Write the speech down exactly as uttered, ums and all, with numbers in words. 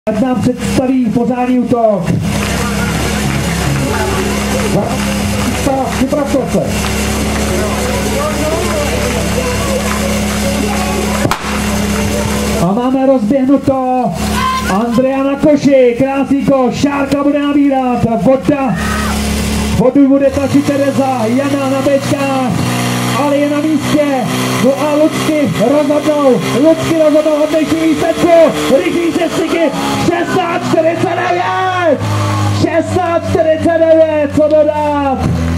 Ať nám představí pořádný útok. Připravte se. A máme rozběhnuto. Andrea na koši, krásný koš, Šárka bude nabírat, voda. Vodu bude tlačit Tereza, Jana na bečkách, ale je na místě. No a Lucky rozhodnou, Lucky rozhodnou hodnější výsledku, rychlý sestřiky, šestnáct čtyřicet devět! šestnáct čtyřicet devět, co dodat?